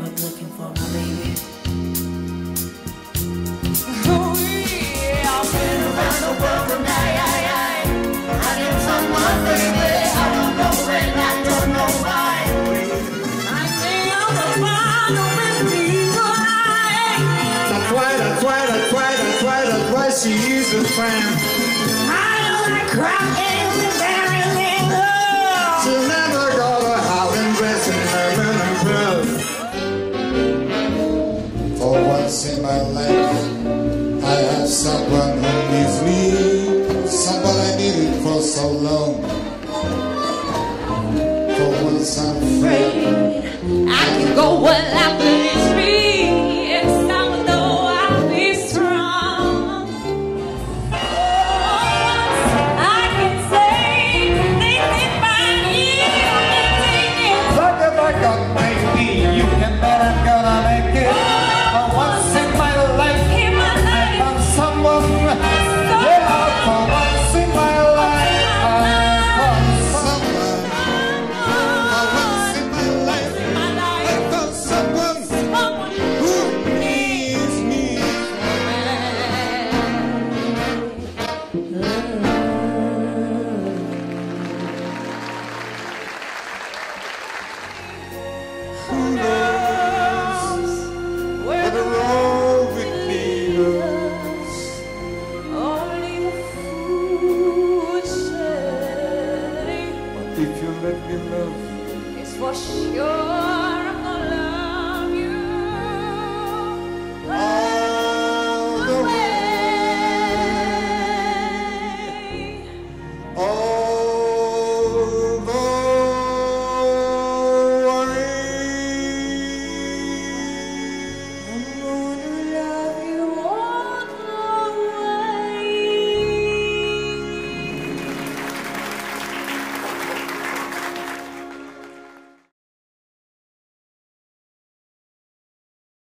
up looking for my baby. Oh yeah, I've been around the world and I didn't find my baby. I don't know and I don't know why. I think I'm the final with people. That's why she is a friend. I don't like crying with everything. She never got a howling dress in heaven and proof. For once in my life, I have someone who needs me. Someone I needed for so long. For once I'm free, I can go away.